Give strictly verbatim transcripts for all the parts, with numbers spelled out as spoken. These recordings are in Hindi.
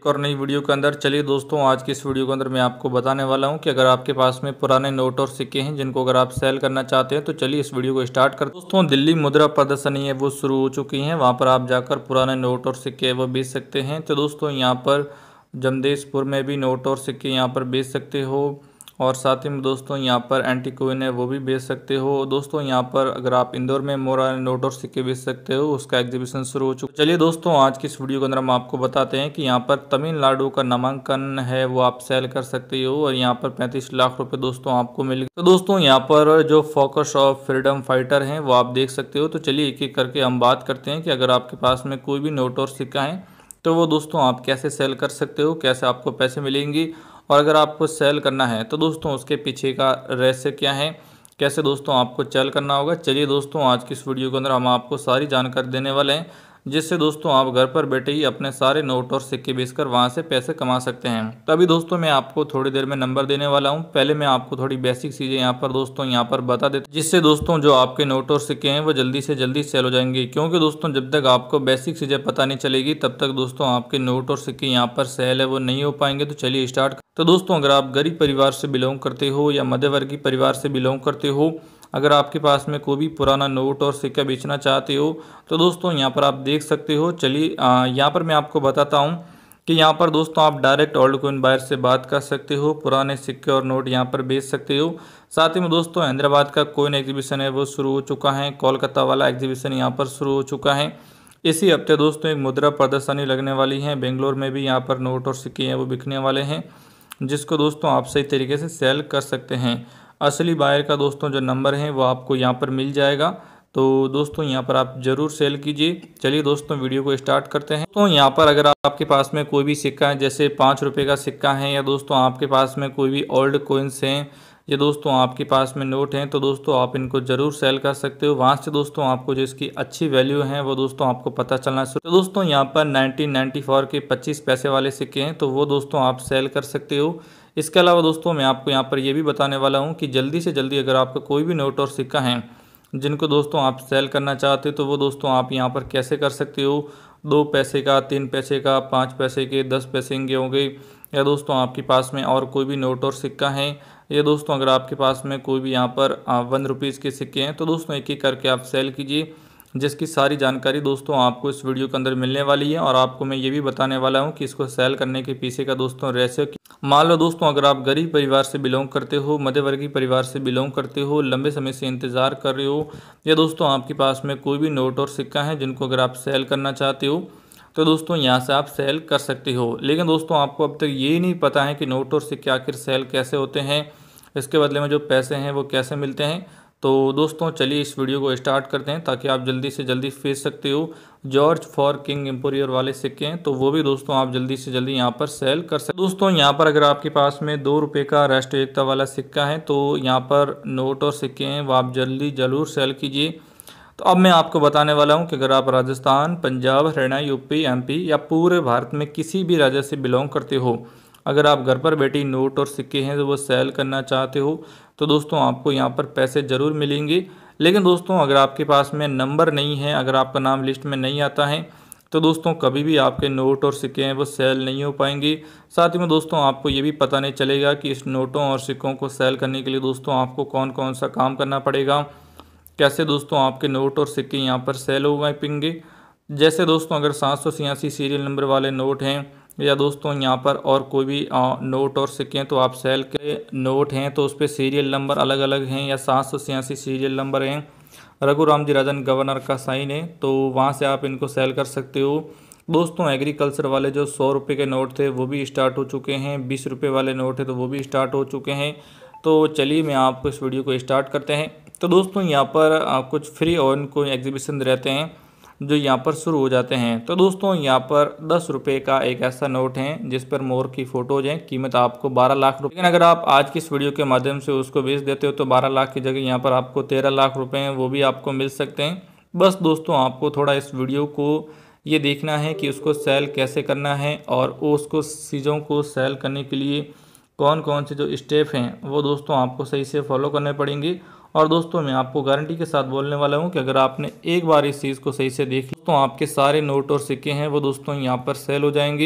और नई वीडियो के अंदर। चलिए दोस्तों, आज की इस वीडियो के अंदर मैं आपको बताने वाला हूं कि अगर आपके पास में पुराने नोट और सिक्के हैं जिनको अगर आप सेल करना चाहते हैं तो चलिए इस वीडियो को स्टार्ट कर। दोस्तों, दिल्ली मुद्रा प्रदर्शनी है वो शुरू हो चुकी है, वहां पर आप जाकर पुराने नोट और सिक्के वो बेच सकते हैं। तो दोस्तों, यहाँ पर जमशेदपुर में भी नोट और सिक्के यहाँ पर बेच सकते हो और साथ ही में दोस्तों यहाँ पर एंटी कॉइन है वो भी बेच सकते हो। दोस्तों, यहाँ पर अगर आप इंदौर में पुराने नोट और सिक्के बेच सकते हो, उसका एग्जीबिशन शुरू हो चुका। चलिए दोस्तों, आज की इस वीडियो के अंदर हम आपको बताते हैं कि यहाँ पर तमिलनाडु का नामांकन है वो आप सेल कर सकते हो और यहाँ पर पैंतीस लाख रुपए दोस्तों आपको मिलेंगे। तो दोस्तों, यहाँ पर जो फोकस ऑफ फ्रीडम फाइटर हैं वो आप देख सकते हो। तो चलिए एक एक करके हम बात करते हैं कि अगर आपके पास में कोई भी नोट और सिक्का है तो वो दोस्तों आप कैसे सेल कर सकते हो, कैसे आपको पैसे मिलेंगे और अगर आपको सेल करना है तो दोस्तों उसके पीछे का रहस्य क्या है, कैसे दोस्तों आपको सेल करना होगा। चलिए दोस्तों, आज की इस वीडियो के अंदर हम आपको सारी जानकारी देने वाले हैं जिससे दोस्तों आप घर पर बैठे ही अपने सारे नोट और सिक्के बेचकर वहां से पैसे कमा सकते हैं। तो अभी दोस्तों मैं आपको थोड़ी देर में नंबर देने वाला हूं। पहले मैं आपको थोड़ी बेसिक चीज़ें यहाँ पर दोस्तों यहाँ पर बता देता हूं जिससे दोस्तों जो आपके नोट और सिक्के हैं वो जल्दी से जल्दी सेल हो जाएंगे, क्योंकि दोस्तों जब तक आपको बेसिक चीज़ें पता नहीं चलेगी तब तक दोस्तों आपके नोट और सिक्के यहाँ पर सेल है वो नहीं हो पाएंगे। तो चलिए स्टार्ट। तो दोस्तों, अगर आप गरीब परिवार से बिलोंग करते हो या मध्यवर्गीय परिवार से बिलोंग करते हो, अगर आपके पास में कोई भी पुराना नोट और सिक्का बेचना चाहते हो तो दोस्तों यहाँ पर आप देख सकते हो। चलिए यहाँ पर मैं आपको बताता हूँ कि यहाँ पर दोस्तों आप डायरेक्ट ओल्ड कॉइन बायर से बात कर सकते हो, पुराने सिक्के और नोट यहाँ पर बेच सकते हो। साथ ही में दोस्तों हैदराबाद का कॉइन एग्जीबिशन है वो शुरू हो चुका है, कोलकाता वाला एग्जीबिशन यहाँ पर शुरू हो चुका है। इसी हफ्ते दोस्तों एक मुद्रा प्रदर्शनी लगने वाली है, बेंगलोर में भी यहाँ पर नोट और सिक्के हैं वो बिकने वाले हैं जिसको दोस्तों आप सही तरीके से सेल कर सकते हैं। असली बायर का दोस्तों जो नंबर है वो आपको यहाँ पर मिल जाएगा, तो दोस्तों यहाँ पर आप जरूर सेल कीजिए। चलिए दोस्तों वीडियो को स्टार्ट करते हैं। तो यहाँ पर अगर आपके पास में कोई भी सिक्का है, जैसे पाँच रुपये का सिक्का है या दोस्तों आपके पास में कोई भी ओल्ड कोइंस हैं या दोस्तों आपके पास में नोट हैं, तो दोस्तों आप इनको जरूर सेल कर सकते हो। वहाँ से दोस्तों आपको जो इसकी अच्छी वैल्यू है वो दोस्तों आपको पता चलना शुरू। तो दोस्तों यहाँ पर नाइनटीन नाइन्टी फोर के पच्चीस पैसे वाले सिक्के हैं तो वो दोस्तों आप सेल कर सकते हो। इसके अलावा दोस्तों मैं आपको यहाँ पर ये भी बताने वाला हूँ कि जल्दी से जल्दी अगर आपका कोई भी नोट और सिक्का है जिनको दोस्तों आप सेल करना चाहते हो तो वो दोस्तों आप यहाँ पर कैसे कर सकते हो। दो पैसे का, तीन पैसे का, पाँच पैसे के, दस पैसे के होंगे या दोस्तों आपके पास में और कोई भी नोट और सिक्का है या दोस्तों अगर आपके पास में कोई भी यहाँ पर वन रुपीज़ के सिक्के हैं तो दोस्तों एक एक करके आप सेल कीजिए, जिसकी सारी जानकारी दोस्तों आपको इस वीडियो के अंदर मिलने वाली है। और आपको मैं ये भी बताने वाला हूँ कि इसको सेल करने के पीछे का दोस्तों रहस्य। मान लो दोस्तों अगर आप गरीब परिवार से बिलोंग करते हो, मध्यवर्गीय परिवार से बिलोंग करते हो, लंबे समय से इंतज़ार कर रहे हो या दोस्तों आपके पास में कोई भी नोट और सिक्का है जिनको अगर आप सेल करना चाहते हो तो दोस्तों यहाँ से आप सेल कर सकते हो। लेकिन दोस्तों आपको अब तक ये नहीं पता है कि नोट और सिक्के आखिर सेल कैसे होते हैं, इसके बदले में जो पैसे हैं वो कैसे मिलते हैं। तो दोस्तों चलिए इस वीडियो को स्टार्ट करते हैं ताकि आप जल्दी से जल्दी बेच सकते हो। जॉर्ज फॉर किंग एम्पोरियर वाले सिक्के हैं तो वो भी दोस्तों आप जल्दी से जल्दी यहाँ पर सेल कर सकते हो। दोस्तों यहाँ पर अगर आपके पास में दो रुपये का राष्ट्रीय एकता वाला सिक्का है तो यहाँ पर नोट और सिक्के हैं वो आप जल्दी जरूर सेल कीजिए। तो अब मैं आपको बताने वाला हूँ कि अगर आप राजस्थान, पंजाब, हरियाणा, यूपी, एमपी या पूरे भारत में किसी भी राज्य से बिलोंग करते हो, अगर आप घर पर बैठी नोट और सिक्के हैं तो वो सेल करना चाहते हो तो दोस्तों आपको यहाँ पर पैसे ज़रूर मिलेंगे। लेकिन दोस्तों अगर आपके पास में नंबर नहीं है, अगर आपका नाम लिस्ट में नहीं आता है तो दोस्तों कभी भी आपके नोट और सिक्के हैं वो सेल नहीं हो पाएंगे। साथ ही में दोस्तों आपको ये भी पता नहीं चलेगा कि इस नोटों और सिक्कों को सेल करने के लिए दोस्तों आपको कौन कौन सा काम करना पड़ेगा, कैसे दोस्तों आपके नोट और सिक्के यहाँ पर सेल हो पाएंगे। जैसे दोस्तों अगर सात सौ छियासी सीरियल नंबर वाले नोट हैं या दोस्तों यहाँ पर और कोई भी नोट और सिक्के हैं तो आप सेल के नोट हैं तो उस पर सीरियल नंबर अलग अलग हैं या सात सौ छियासी सीरियल नंबर हैं, रघुराम जी राजन गवर्नर का साइन है तो वहाँ से आप इनको सेल कर सकते हो। दोस्तों एग्रीकल्चर वाले जो सौ रुपये के नोट थे वो भी स्टार्ट हो चुके हैं, बीस रुपये वाले नोट है तो वो भी स्टार्ट हो चुके हैं। तो चलिए मैं आपको इस वीडियो को स्टार्ट करते हैं। तो दोस्तों यहाँ पर कुछ फ्री और कोई एग्जीबिशन रहते हैं जो यहाँ पर शुरू हो जाते हैं। तो दोस्तों यहाँ पर दस रुपये का एक ऐसा नोट है जिस पर मोर की फ़ोटोज हैं, कीमत आपको बारह लाख रुपये। लेकिन अगर आप आज की इस वीडियो के माध्यम से उसको बेच देते हो तो बारह लाख की जगह यहाँ पर आपको तेरह लाख रुपए हैं वो भी आपको मिल सकते हैं। बस दोस्तों आपको थोड़ा इस वीडियो को ये देखना है कि उसको सेल कैसे करना है और उसको चीज़ों को सेल करने के लिए कौन कौन से जो स्टेप हैं वो दोस्तों आपको सही से फॉलो करने पड़ेंगे। और दोस्तों मैं आपको गारंटी के साथ बोलने वाला हूं कि अगर आपने एक बार इस चीज़ को सही से देख लिया तो आपके सारे नोट और सिक्के हैं वो दोस्तों यहां पर सेल हो जाएंगे।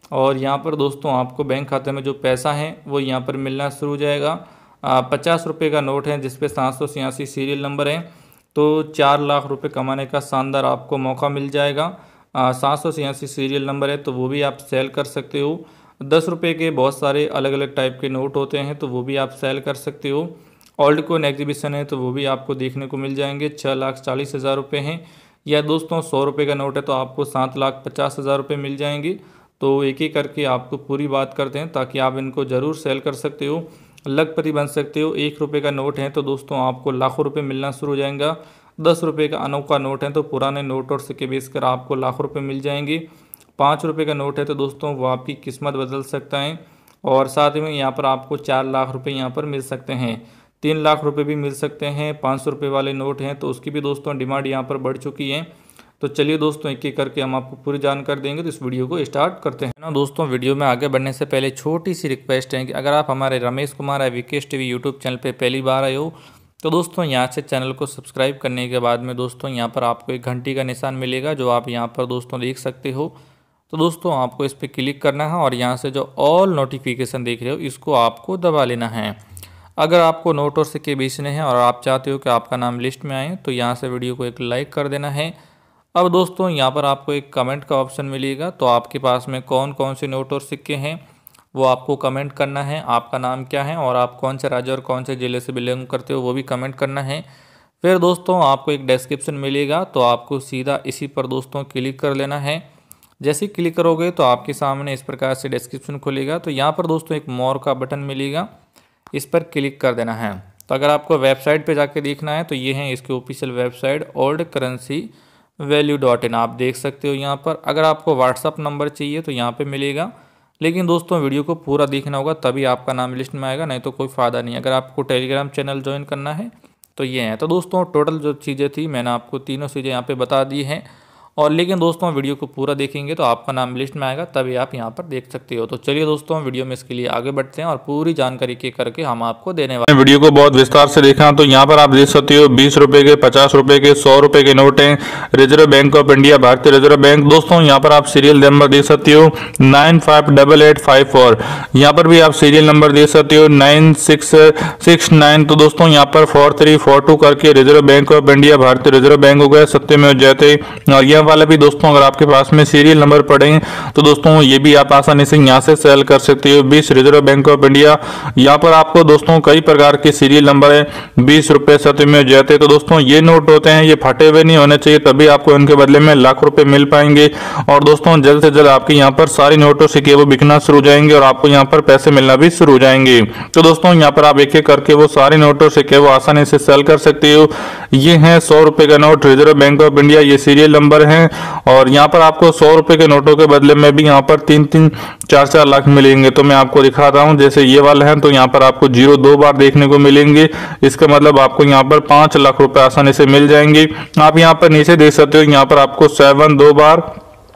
और यहाँ पर दोस्तों आपको बैंक खाते में जो पैसा है वो यहाँ पर मिलना शुरू हो जाएगा। पचास रुपये का नोट है जिस पे सात सौ छियासी सीरियल नंबर है, तो चार लाख रुपए कमाने का शानदार आपको मौका मिल जाएगा। सात सौ छियासी सीरियल नंबर है तो वो भी आप सेल कर सकते हो। दस रुपये के बहुत सारे अलग अलग टाइप के नोट होते हैं तो वो भी आप सेल कर सकते हो। ओल्ड कॉइन एग्जीबिशन है तो वो भी आपको देखने को मिल जाएंगे। छः लाख चालीस हज़ार रुपये हैं। या दोस्तों सौ रुपये का नोट है तो आपको सात लाख पचास हज़ार रुपये मिल जाएंगे। तो एक एक करके आपको पूरी बात करते हैं ताकि आप इनको ज़रूर सेल कर सकते हो, लखपति बन सकते हो। एक रुपये का नोट है तो दोस्तों आपको लाखों रुपये मिलना शुरू हो जाएगा। दस रुपये का अनोखा नोट है तो पुराने नोट और सिक्के बेचकर आपको लाखों रुपये मिल जाएंगे। पाँच रुपये का नोट है तो दोस्तों वो आपकी किस्मत बदल सकता है। और साथ में यहाँ पर आपको चार लाख रुपये यहाँ पर मिल सकते हैं। तीन लाख रुपये भी मिल सकते हैं। पाँच सौ रुपये वाले नोट हैं तो उसकी भी दोस्तों डिमांड यहाँ पर बढ़ चुकी है। तो चलिए दोस्तों एक एक करके हम आपको पूरी जानकारी देंगे, तो इस वीडियो को स्टार्ट करते हैं ना। दोस्तों वीडियो में आगे बढ़ने से पहले छोटी सी रिक्वेस्ट है कि अगर आप हमारे रमेश कुमार एविकेश टीवी यूट्यूब चैनल पे पहली बार आए हो तो दोस्तों यहाँ से चैनल को सब्सक्राइब करने के बाद में दोस्तों यहाँ पर आपको एक घंटी का निशान मिलेगा जो आप यहाँ पर दोस्तों देख सकते हो। तो दोस्तों आपको इस पर क्लिक करना है और यहाँ से जो ऑल नोटिफिकेशन देख रहे हो इसको आपको दबा लेना है। अगर आपको नोट और सिक्के बेचने हैं और आप चाहते हो कि आपका नाम लिस्ट में आए तो यहाँ से वीडियो को एक लाइक कर देना है। अब दोस्तों यहाँ पर आपको एक कमेंट का ऑप्शन मिलेगा, तो आपके पास में कौन कौन से नोट और सिक्के हैं वो आपको कमेंट करना है। आपका नाम क्या है और आप कौन से राज्य और कौन से ज़िले से बिलोंग करते हो वो भी कमेंट करना है। फिर दोस्तों आपको एक डिस्क्रिप्शन मिलेगा तो आपको सीधा इसी पर दोस्तों क्लिक कर लेना है। जैसे ही क्लिक करोगे तो आपके सामने इस प्रकार से डिस्क्रिप्शन खुलेगा। तो यहाँ पर दोस्तों एक मोर का बटन मिलेगा, इस पर क्लिक कर देना है। तो अगर आपको वेबसाइट पर जाके देखना है तो ये है इसकी official website old currency value dot in, आप देख सकते हो यहाँ पर। अगर आपको व्हाट्सअप नंबर चाहिए तो यहाँ पे मिलेगा, लेकिन दोस्तों वीडियो को पूरा देखना होगा तभी आपका नाम लिस्ट में आएगा, नहीं तो कोई फ़ायदा नहीं। अगर आपको टेलीग्राम चैनल ज्वाइन करना है तो ये है। तो दोस्तों टोटल जो चीज़ें थी मैंने आपको तीनों चीज़ें यहाँ पे बता दी हैं। और लेकिन दोस्तों वीडियो को पूरा देखेंगे तो आपका नाम लिस्ट में आएगा तभी आप यहाँ पर देख सकते हो। तो चलिए दोस्तों वीडियो में इसके लिए आगे बढ़ते हैं और पूरी जानकारी के करके हम आपको देने वाले हैं। वीडियो को बहुत विस्तार से देखा तो यहाँ पर आप देख सकते हो बीस रुपए के, पचास रुपए के, सौ रुपए के नोट हैं। रिजर्व बैंक ऑफ इंडिया, भारतीय रिजर्व बैंक। दोस्तों यहाँ पर आप सीरियल नंबर देख सकते हो nine five double eight five four. यहाँ पर भी आप सीरियल नंबर देख सकते हो नाइन सिक्स सिक्स नाइन। तो दोस्तों यहाँ पर फोर थ्री फोर टू करके रिजर्व बैंक ऑफ इंडिया, भारतीय रिजर्व बैंक हो गया, सत्यमेव जयते। और यह वाला भी दोस्तों अगर आपके पास में सीरियल नंबर पड़े तो दोस्तों ये भी आप आसानी से यहाँ से सेल कर सकते हो। बीस रिजर्व बैंक ऑफ इंडिया, यहाँ पर आपको दोस्तों कई प्रकार के सीरियल नंबर है। बीस रुपए सत्यमेव जयते। तो दोस्तों ये नोट होते हैं, ये फटे हुए नहीं होने चाहिए, तभी आपको इनके बदले में लाख रुपए मिल पाएंगे। और दोस्तों जल्द से जल्द आपके यहाँ पर सारी नोटों सिक्के वो बिकना शुरू हो जाएंगे और आपको यहाँ पर पैसे मिलना भी शुरू हो जाएंगे। तो दोस्तों यहाँ पर आप एक एक करके वो सारी नोटों सिक्के वो आसानी से सेल कर सकते हो। ये है सौ रुपए का note reserve bank of India, ये सीरियल नंबर है। और यहाँ पर आपको सौ रुपए के नोटों के बदले में भी यहाँ पर तीन तीन चार चार लाख मिलेंगे। तो मैं आपको दिखाता हूँ, जैसे ये वाला है तो यहाँ पर आपको जीरो दो बार देखने को मिलेंगे। इसका मतलब आपको यहाँ पर पांच लाख रुपए आसानी से मिल जाएंगे। आप यहाँ पर नीचे देख सकते हो, यहाँ पर आपको सेवन दो बार,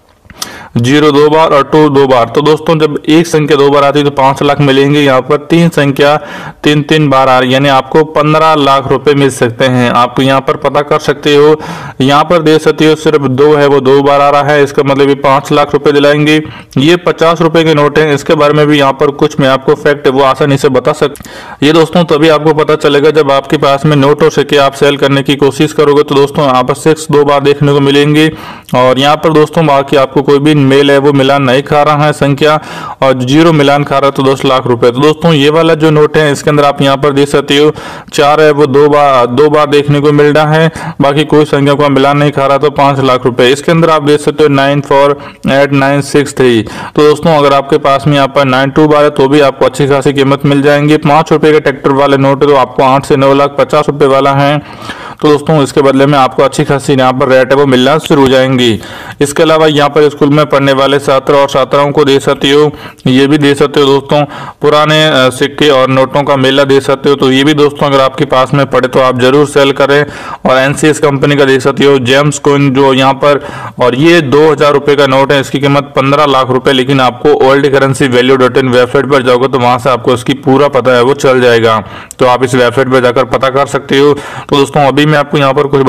जीरो दो बार और टू दो बार। तो दोस्तों जब एक संख्या दो बार आती है तो पांच लाख मिलेंगे। यहाँ पर तीन संख्या तीन तीन बार आ रही है, यानी आपको पंद्रह लाख रुपए मिल सकते हैं। आप यहाँ पर पता कर सकते हो, यहाँ पर देख सकते हो सिर्फ दो है वो दो बार आ रहा है, इसका मतलब ये पांच लाख रुपए दिलाएंगे। ये पचास रुपए के नोट है, इसके बारे में भी यहाँ पर कुछ मैं आपको फैक्ट है वो आसानी से बता सकता। ये दोस्तों तभी आपको पता चलेगा जब आपके पास में नोट और सिक्के आप सेल करने की कोशिश करोगे। तो दोस्तों यहाँ पर सिक्स दो बार देखने को मिलेंगे। और यहाँ पर दोस्तों बाकी आपको कोई भी मेल है वो मिलान नहीं खा रहा है संख्या, और जीरो मिलान खा रहा है तो दस लाख रुपए। तो दोस्तों ये वाला जो नोट है इसके अंदर आप यहाँ पर देख सकते हो चार है वो दो बार दो बार देखने को मिल रहा है, बाकी कोई संख्या का मिलान नहीं खा रहा तो पांच लाख रुपए। इसके अंदर आप देख सकते हो nine four eight nine six three. तो दोस्तों अगर आपके पास में यहाँ पर नाइन टू बार है तो भी आपको अच्छी खासी कीमत मिल जाएंगे। पांच रुपए के ट्रैक्टर वाले नोट है तो आपको आठ से नौ लाख पचास रुपए वाला है। तो दोस्तों इसके बदले में आपको अच्छी खासी यहाँ पर रेट है वो मिलना शुरू हो जाएंगी। इसके अलावा यहाँ पर स्कूल में पढ़ने वाले छात्र और छात्राओं को दे सकते हो, ये भी दे सकते हो दोस्तों। पुराने सिक्के और नोटों का मेला दे सकते हो, तो ये भी दोस्तों अगर आपके पास में पड़े तो आप जरूर सेल करें। और एनसीएस कंपनी का दे सकते हो जेम्स कॉइन जो यहाँ पर, और ये दो हजार रुपए का नोट है, इसकी कीमत पंद्रह लाख रुपए। लेकिन आपको old currency value dot in website पर जाओगे तो वहां से आपको इसकी पूरा पता है वो चल जाएगा, तो आप इस वेबसाइट पर जाकर पता कर सकते हो। तो दोस्तों अभी मैं आपको यहाँ पर कुछ बताने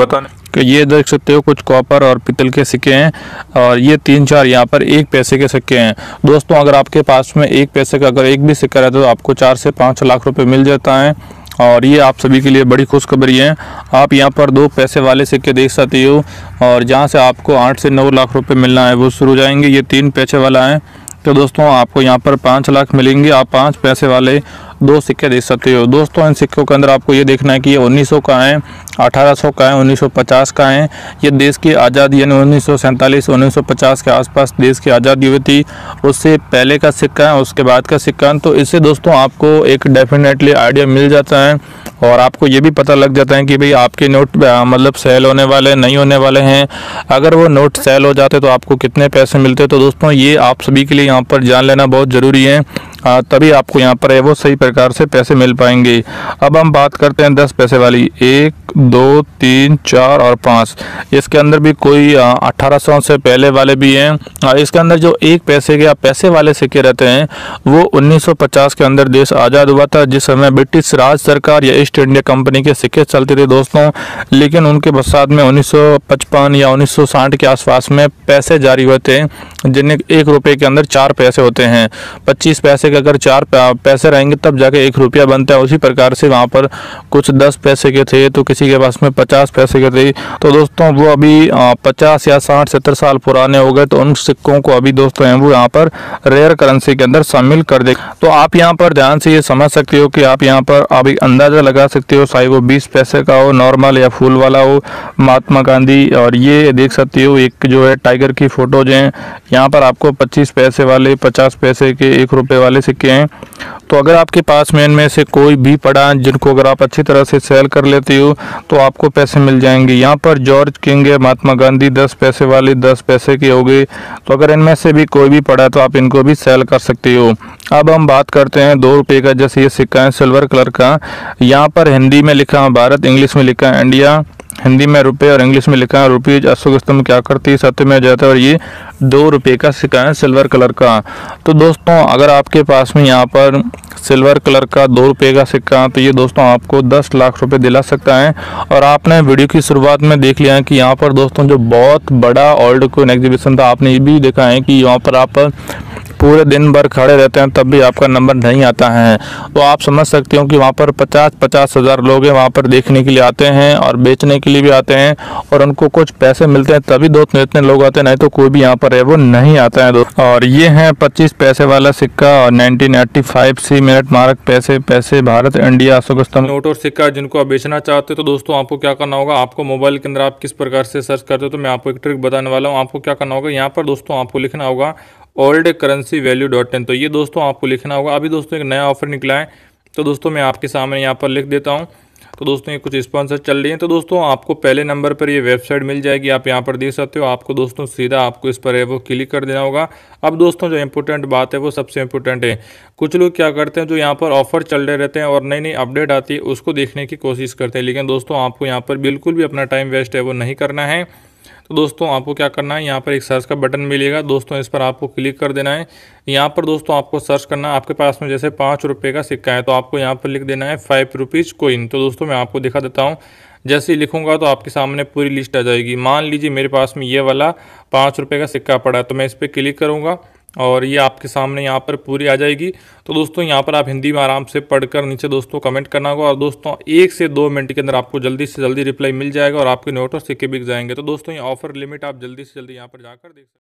कि ये देख सकते हो कुछ कॉपर और पीतल के सिक्के हैं, और ये तीन चार यहाँ पर एक पैसे के सिक्के हैं। दोस्तों अगर आपके पास में एक पैसे का अगर एक भी सिक्का रहता है तो आपको चार से पाँच लाख रुपए मिल जाता है, और ये आप सभी के लिए बड़ी खुशखबरी है। आप यहाँ पर दो पैसे वाले सिक्के देख सकते हो, और जहाँ से आपको आठ से नौ लाख रुपए मिलना है वो शुरू हो जाएंगे। ये तीन पैसे वाला है, तो दोस्तों आपको यहाँ पर पाँच लाख मिलेंगे। आप पाँच पैसे वाले दो सिक्के देख सकते हो। दोस्तों इन सिक्कों के अंदर आपको ये देखना है कि ये उन्नीस सौ का है, अठारह सौ का है, उन्नीस सौ पचास का है। ये देश की आज़ादी यानी उन्नीस सौ सैंतालीस उन्नीस सौ पचास के आसपास देश की आज़ादी हुई थी, उससे पहले का सिक्का है, उसके बाद का सिक्का है। तो इससे दोस्तों आपको एक डेफिनेटली आइडिया मिल जाता है, और आपको ये भी पता लग जाता है कि भाई आपके नोट मतलब सेल होने वाले नहीं होने वाले हैं। अगर वो नोट सेल हो जाते तो आपको कितने पैसे मिलते। तो दोस्तों ये आप सभी के लिए यहाँ पर जान लेना बहुत ज़रूरी है, आ, तभी आपको यहाँ पर है वो सही प्रकार से पैसे मिल पाएंगे। अब हम बात करते हैं दस पैसे वाली। एक दो तीन चार और पाँच, इसके अंदर भी कोई अठारह सौ से पहले वाले भी हैं। इसके अंदर जो एक पैसे के या पैसे वाले सिक्के रहते हैं वो उन्नीस सौ पचास के अंदर देश आज़ाद हुआ था, जिस समय ब्रिटिश राज सरकार या ईस्ट इंडिया कंपनी के सिक्के चलते थे दोस्तों। लेकिन उनके पश्चात में उन्नीस सौ पचपन या उन्नीस सौ साठ के आसपास में पैसे जारी हुए थे, जिन्हें एक रुपये के अंदर चार पैसे होते हैं। पच्चीस पैसे के अगर चार पैसे रहेंगे तब जाके एक रुपया बनता है। उसी प्रकार से वहाँ पर कुछ दस पैसे के थे तो किसी के पास में पचास पैसे के थे। तो दोस्तों वो अभी पचास या साठ सत्तर साल पुराने हो गए, तो उन सिक्कों को अभी दोस्तों हैं वो यहाँ पर रेयर करेंसी के अंदर शामिल कर दे। तो आप यहाँ पर ध्यान से ये समझ सकते हो कि आप यहाँ पर अभी अंदाज़ा लगा सकते हो, चाहे वो बीस पैसे का हो, नॉर्मल या फूल वाला हो, महात्मा गांधी। और ये देख सकते हो एक जो है टाइगर की फोटोज हैं। यहाँ पर आपको पच्चीस पैसे वाले, पचास पैसे के, एक रुपये वाले सिक्के हैं। तो अगर आपके पास में इनमें से कोई भी पड़ा जिनको अगर आप अच्छी तरह से सेल कर लेते हो तो आपको पैसे मिल जाएंगे। यहाँ पर जॉर्ज किंग है, महात्मा गांधी, दस पैसे वाले दस पैसे के हो गए। तो अगर इनमें से भी कोई भी पड़ा तो आप इनको भी सेल कर सकते हो। अब हम बात करते हैं दो रुपये का। जैसे ये सिक्का है सिल्वर कलर का, यहाँ पर हिंदी में लिखा है भारत, इंग्लिश में लिखा है इंडिया। हिंदी में रुपये और इंग्लिश में लिखा है रुपीज। अशोक स्तंभ क्या करती है, सत्य में जाता है। और ये दो रुपये का सिक्का है सिल्वर कलर का। तो दोस्तों अगर आपके पास में यहाँ पर सिल्वर कलर का दो रुपये का सिक्का, तो ये दोस्तों आपको दस लाख रुपए दिला सकता है। और आपने वीडियो की शुरुआत में देख लिया है कि यहाँ पर दोस्तों जो बहुत बड़ा ओल्ड कॉइन एग्जीबिशन था, आपने ये भी देखा है कि यहाँ पर आप पूरे दिन भर खड़े रहते हैं तब भी आपका नंबर नहीं आता है। तो आप समझ सकते हो कि वहाँ पर पचास पचास हज़ार लोग हैं वहाँ पर देखने के लिए आते हैं और बेचने के लिए भी आते हैं, और उनको कुछ पैसे मिलते हैं तभी दोस्तों इतने लोग आते हैं, नहीं तो कोई भी यहाँ पर है वो नहीं आता है दोस्त। और ये है पच्चीस पैसे वाला सिक्का और nineteen eighty five C mint mark पैसे पैसे भारत इंडिया अशोक स्तंभ नोट और सिक्का जिनको आप बेचना चाहते हो। तो दोस्तों आपको क्या करना होगा, आपको मोबाइल के अंदर आप किस प्रकार से सर्च करते हो तो मैं आपको एक ट्रिक बताने वाला हूँ। आपको क्या करना होगा, यहाँ पर दोस्तों आपको लिखना होगा old currency value dot in. तो ये दोस्तों आपको लिखना होगा। अभी दोस्तों एक नया ऑफर निकला है, तो दोस्तों मैं आपके सामने यहाँ पर लिख देता हूँ। तो दोस्तों ये कुछ स्पॉन्सर चल रही हैं। तो दोस्तों आपको पहले नंबर पर ये वेबसाइट मिल जाएगी, आप यहाँ पर देख सकते हो। आपको दोस्तों सीधा आपको इस पर है वो क्लिक कर देना होगा। अब दोस्तों जो इंपॉर्टेंट बात है वो सबसे इंपॉर्टेंट है, कुछ लोग क्या करते हैं जो यहाँ पर ऑफर चल रहे रहते हैं और नई नई अपडेट आती है उसको देखने की कोशिश करते हैं। लेकिन दोस्तों आपको यहाँ पर बिल्कुल भी अपना टाइम वेस्ट है वो नहीं करना है। तो दोस्तों आपको क्या करना है, यहाँ पर एक सर्च का बटन मिलेगा दोस्तों, इस पर आपको क्लिक कर देना है। यहाँ पर दोस्तों आपको सर्च करना है, आपके पास में जैसे पाँच रुपये का सिक्का है तो आपको यहाँ पर लिख देना है फाइव रुपीज़ कोइन। तो दोस्तों मैं आपको दिखा देता हूँ, जैसे ही लिखूंगा तो आपके सामने पूरी लिस्ट आ जाएगी। मान लीजिए मेरे पास में ये वाला पाँच रुपये का सिक्का पड़ा है, तो मैं इस पर क्लिक करूँगा और ये आपके सामने यहाँ पर पूरी आ जाएगी। तो दोस्तों यहाँ पर आप हिंदी में आराम से पढ़कर नीचे दोस्तों कमेंट करना होगा, और दोस्तों एक से दो मिनट के अंदर आपको जल्दी से जल्दी रिप्लाई मिल जाएगा और आपके नोट और सिक्के बिक जाएंगे। तो दोस्तों ये ऑफर लिमिट आप जल्दी से जल्दी यहाँ पर जाकर देख सकते हैं।